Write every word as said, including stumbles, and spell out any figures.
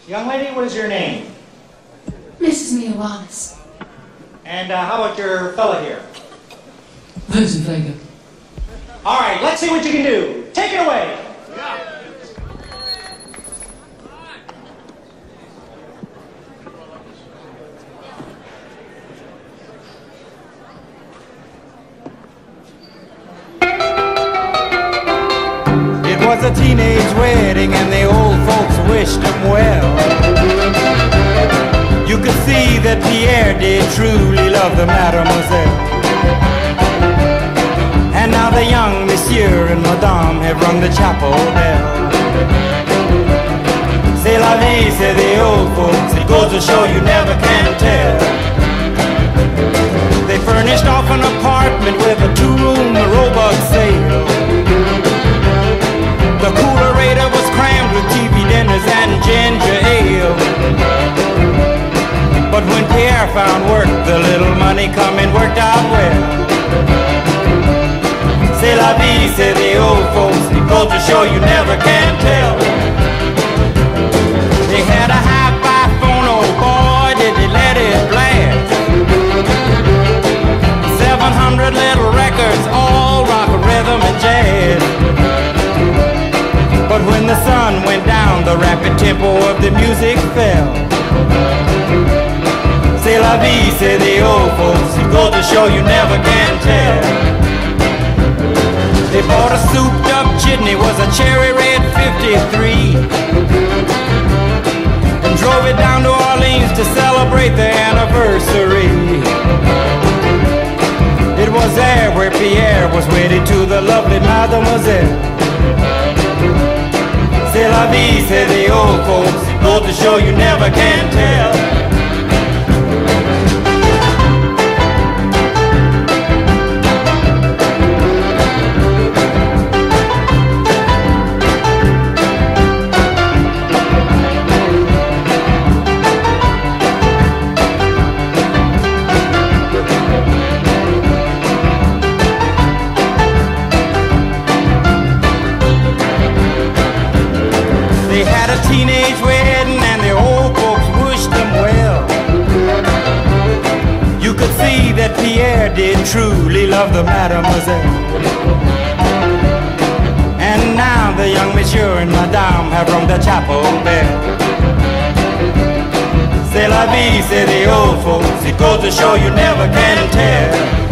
Young lady, what is your name? Missus Mia Wallace. And uh, how about your fella here? Vincent Vega. All right, let's see what you can do. Take it away. Yeah. It was a teenage wedding and the old folks wished him well. You could see that Pierre did truly love the mademoiselle. And now the young monsieur and madame have rung the chapel bell. C'est la vie, say the old folks, it goes to show you never can tell. They furnished off an apartment with a two-room robot sale. The coolerator was crammed with T V dinners and ginger ale. But when Pierre found work, the little money coming worked out well. C'est la vie, say the old folks, it goes to show you never can tell. They had a hi-fi phone, oh boy, did they let it blast. Seven hundred little records, all rock, rhythm, and jazz. But when the sun went down, the rapid tempo of the music fell. C'est la vie, say the old folks, it goes to show you never can tell. They bought a souped up jitney, was a cherry red fifty-three, and drove it down to Orleans to celebrate their anniversary. It was there where Pierre was wedded to the lovely mademoiselle. C'est la vie, say the old folks, it goes to show you never can tell. They had a teenage wedding and the old folks wished them well. You could see that Pierre did truly love the mademoiselle. And now the young monsieur and madame have rung the chapel bell. C'est la vie, say the old folks, it goes to show you never can tell.